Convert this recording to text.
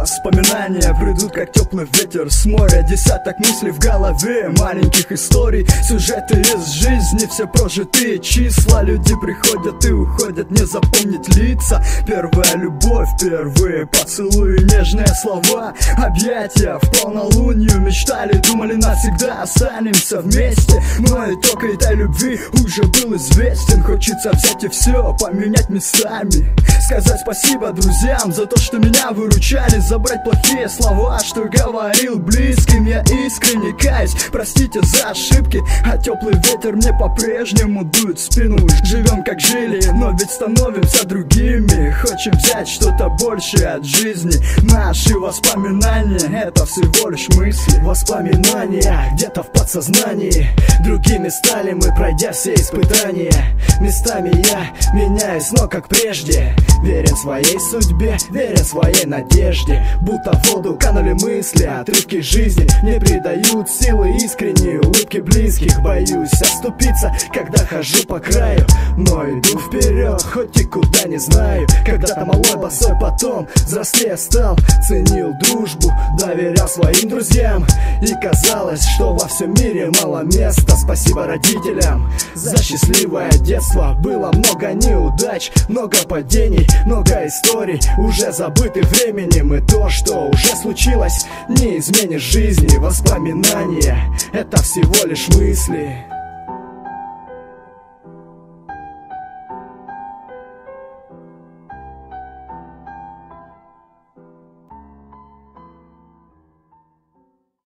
Воспоминания придут как теплый ветер с моря. Десяток мыслей в голове, маленьких историй, сюжеты из жизни, все прожитые числа. Люди приходят и уходят, не запомнить лица. Первая любовь, первые поцелуи, нежные слова, объятия в полнолунию. Мечтали, думали, навсегда останемся вместе, но итог этой любви уже был известен. Хочется взять и все поменять местами, сказать спасибо друзьям за то, что меня выручали, забрать плохие слова, что говорил близким. Я искренне каюсь, простите за ошибки, а теплый ветер мне по-прежнему дует в спину. Живем как жили, но ведь становимся другими. Хочем взять что-то большее от жизни. Наши воспоминания — это всего лишь мысли. Воспоминания где-то в подсознании. Другими стали мы, пройдя все испытания. Местами я меняюсь, но как прежде. Верен своей судьбе, верен своей надежде. Будто в воду канули мысли, отрывки жизни не придают силы искренней улыбки близких. Боюсь оступиться, когда хожу по краю, но иду вперед, хоть и куда не знаю. Когда-то малой босой, потом взрослее стал, ценил дружбу, доверял своим друзьям. И казалось, что во всем мире мало места. Спасибо родителям за счастливое детство. Было много неудач, много падений, много историй, уже забыты временем. И то, что уже случилось, не изменишь жизни. Воспоминания — это всего лишь мысли.